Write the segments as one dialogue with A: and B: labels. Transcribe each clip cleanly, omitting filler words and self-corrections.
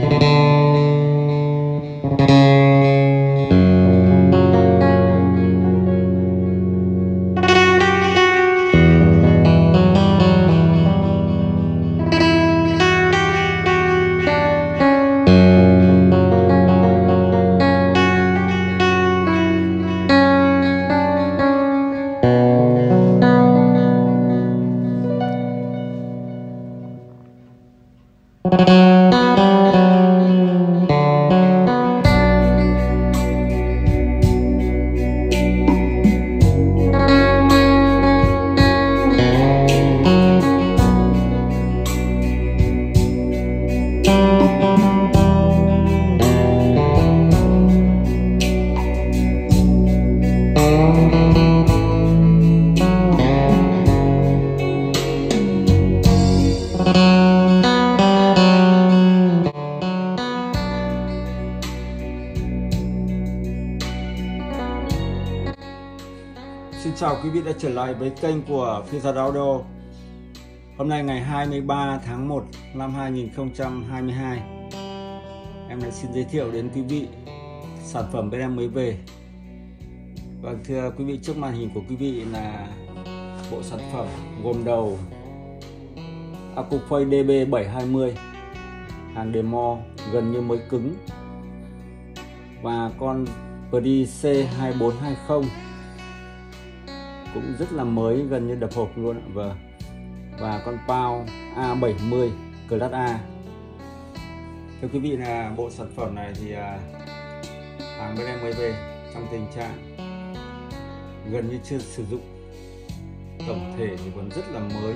A: Xin chào quý vị đã trở lại với kênh của Phiên Giật Audio. Hôm nay ngày 23 tháng 1 năm 2022, em lại xin giới thiệu đến quý vị sản phẩm bên em mới về. Vâng, thưa quý vị, trước màn hình của quý vị là bộ sản phẩm gồm đầu Accuphase DB720, hàng demo gần như mới cứng, và con Pdi C2420 cũng rất là mới, gần như đập hộp luôn. Vâng. Và con Pao A70 Class A. Thưa quý vị, là bộ sản phẩm này thì hàng bên em mới về trong tình trạng gần như chưa sử dụng, tổng thể thì còn rất là mới.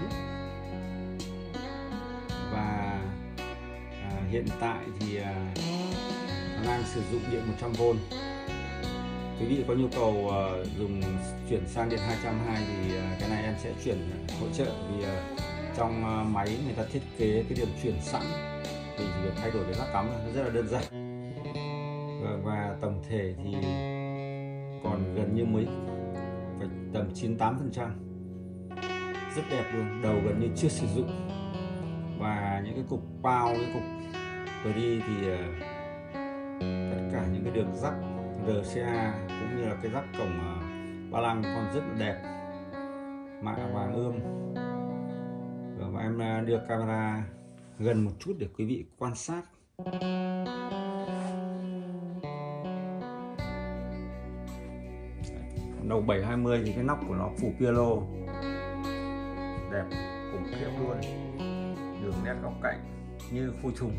A: Và hiện tại thì nó đang sử dụng điện 100V. Quý vị có nhu cầu dùng chuyển sang điện 220 thì cái này em sẽ chuyển hỗ trợ, vì trong máy người ta thiết kế cái điểm chuyển sẵn, mình chỉ việc thay đổi cái lắp cắm là rất là đơn giản. Và tổng thể thì còn gần như mới, phải tầm 98%, rất đẹp luôn, đầu gần như chưa sử dụng. Và những cái cục Pao, cái cục Pdi thì tất cả những cái đường rắc RCA cũng như là cái rắc cổng ba lăng còn rất là đẹp, mạ vàng ươm. Và em đưa camera gần một chút để quý vị quan sát. Đầu 720 thì cái nóc của nó phủ piano đẹp khủng khiếp luôn, đường nét góc cạnh như phôi trùng.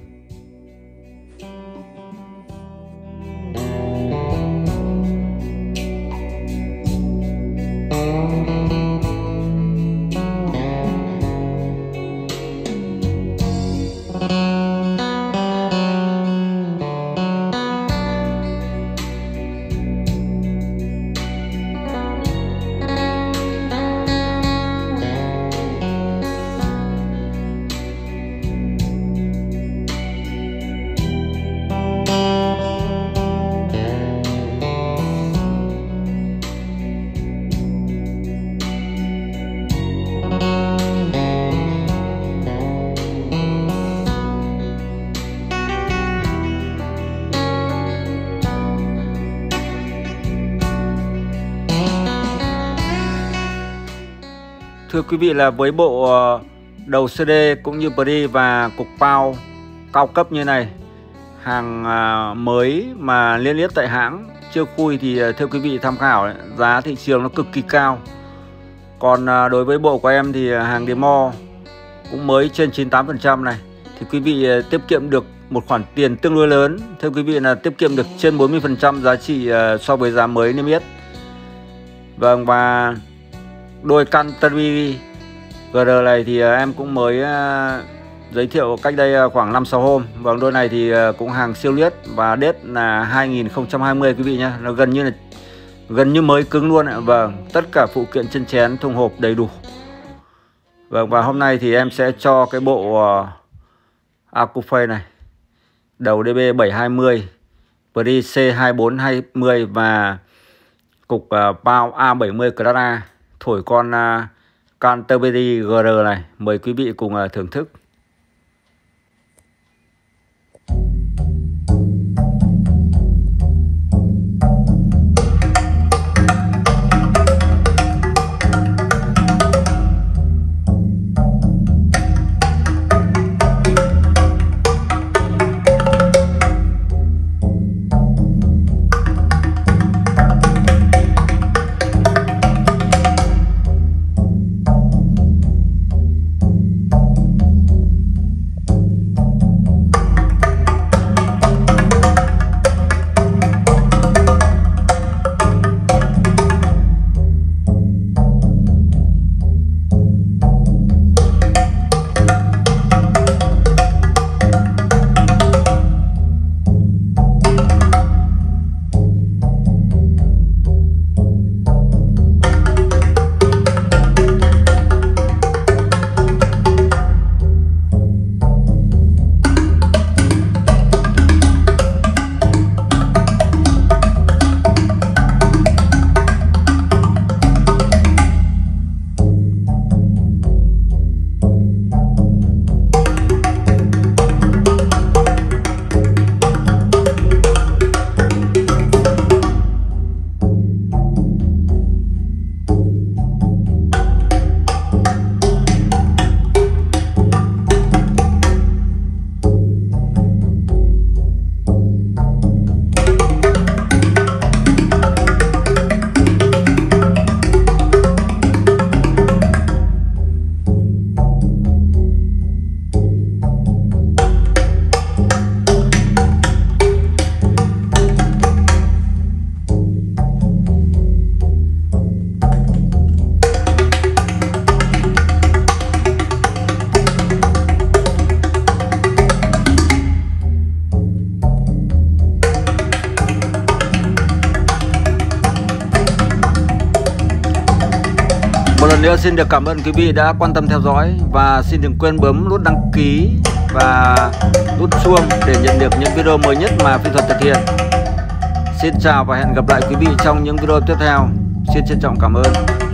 A: Thưa quý vị, là với bộ đầu CD cũng như Pdi và cục Pao cao cấp như này, hàng mới mà liên liết tại hãng chưa khui, thì thưa quý vị tham khảo, giá thị trường nó cực kỳ cao. Còn đối với bộ của em thì hàng demo cũng mới trên 98% này, thì quý vị tiết kiệm được một khoản tiền tương đối lớn. Thưa quý vị, là tiết kiệm được trên 40% giá trị so với giá mới niêm yết. Vâng, và đôi Canterbury GR này thì em cũng mới giới thiệu cách đây khoảng 5-6 hôm. Vâng, đôi này thì cũng hàng siêu liết và date là 2020 quý vị nhé. Nó gần như mới cứng luôn ạ. Vâng, tất cả phụ kiện chân chén, thùng hộp đầy đủ. Vâng, và hôm nay thì em sẽ cho cái bộ Accuphase này, đầu DB720, Pdi C2420 và cục Pao A70 Class A thổi con Canterbury GR này. Mời quý vị cùng thưởng thức. lần nữa xin được cảm ơn quý vị đã quan tâm theo dõi, và xin đừng quên bấm nút đăng ký và nút chuông để nhận được những video mới nhất mà Phi Thuật thực hiện. Xin chào và hẹn gặp lại quý vị trong những video tiếp theo. Xin trân trọng cảm ơn.